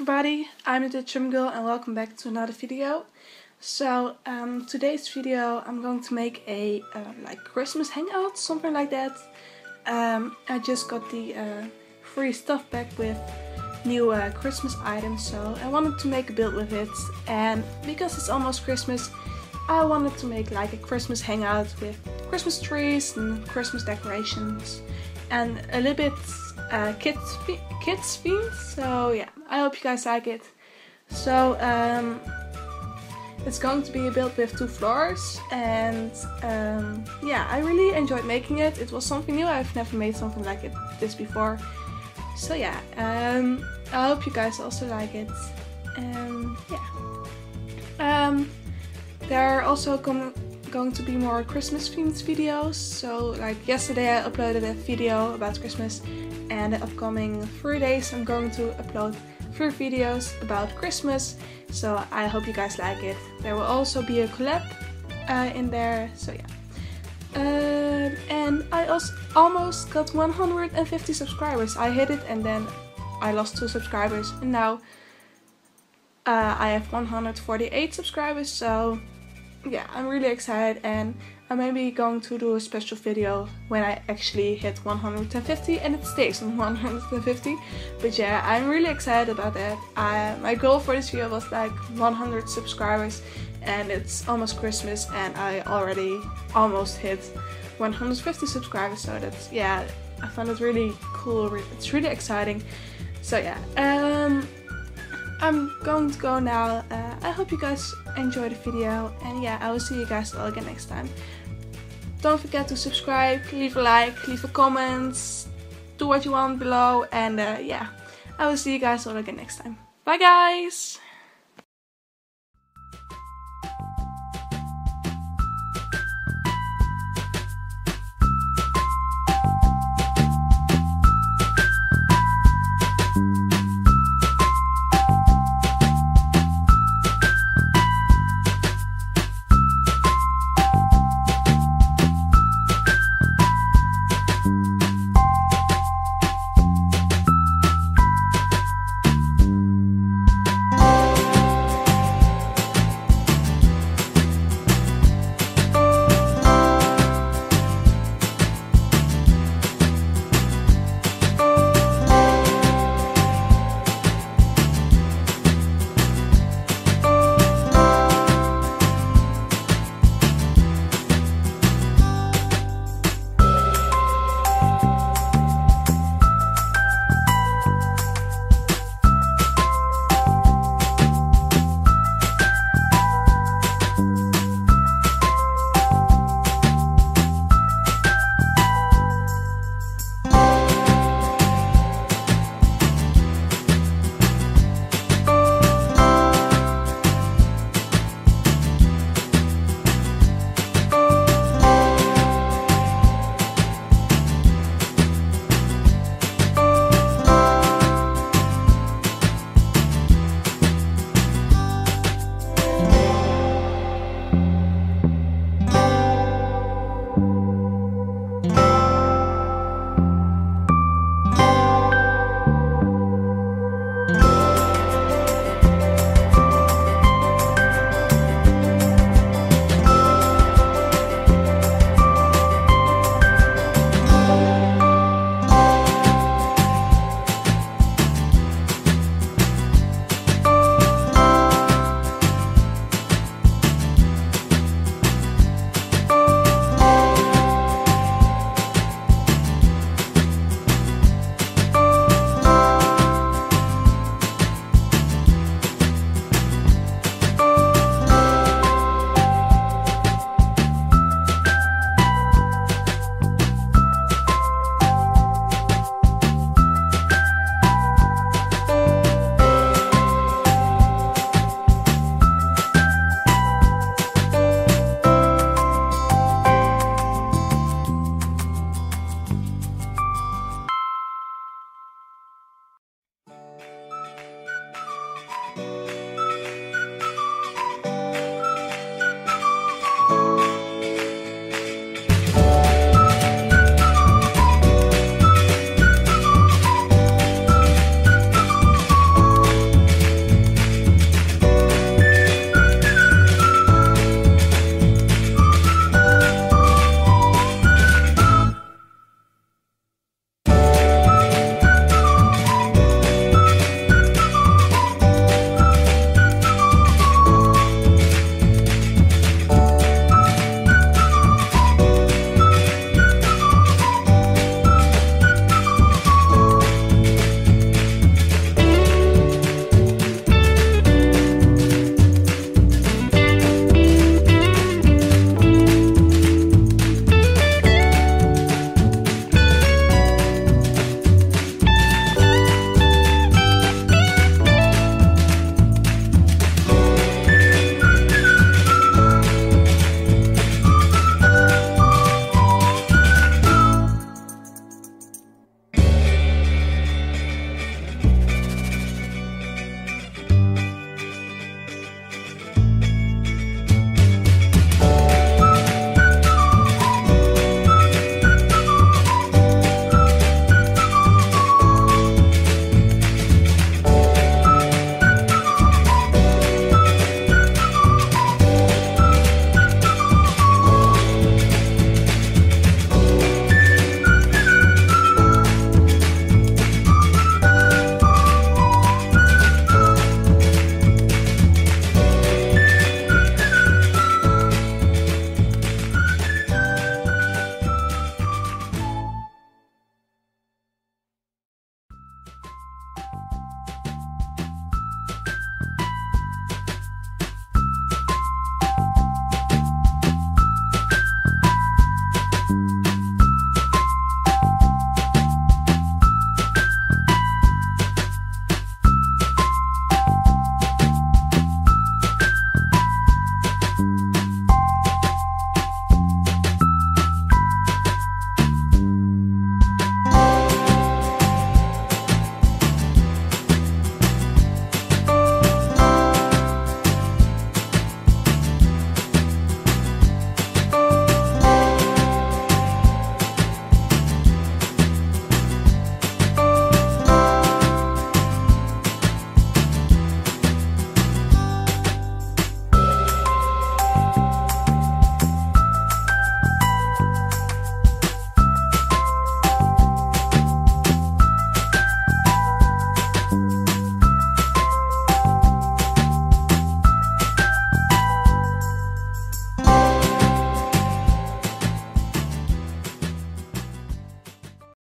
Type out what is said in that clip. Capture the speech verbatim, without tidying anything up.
everybody, I'm the Trim Girl and welcome back to another video. So um, today's video I'm going to make a uh, like Christmas hangout, something like that. Um, I just got the uh, free stuff pack with new uh, Christmas items, so I wanted to make a build with it, and because it's almost Christmas I wanted to make like a Christmas hangout with Christmas trees and Christmas decorations and a little bit uh, kids kids themed. So yeah, I hope you guys like it. So um, it's going to be a build with two floors, and um, yeah, I really enjoyed making it. It was something new. I've never made something like it this before. So yeah, um, I hope you guys also like it. And yeah, um, there are also com going to be more Christmas themed videos. So like yesterday I uploaded a video about Christmas, and the upcoming three days I'm going to upload three videos about Christmas. So I hope you guys like it. There will also be a collab uh, in there. So yeah. Uh, and I also almost got one hundred fifty subscribers. I hit it and then I lost two subscribers, and now uh, I have one hundred forty-eight subscribers. So yeah, I'm really excited, and I'm maybe going to do a special video when I actually hit one hundred fifty and it stays on one hundred fifty. But yeah, I'm really excited about that. I, my goal for this video was like one hundred subscribers, and it's almost Christmas and I already almost hit one hundred fifty subscribers. So that's, yeah, I found it really cool. It's really exciting. So yeah, um, I'm going to go now. Uh, I hope you guys enjoyed the video, and yeah, I will see you guys all again next time. Don't forget to subscribe, leave a like, leave a comment, do what you want below, and uh, yeah, I will see you guys all again next time. Bye guys!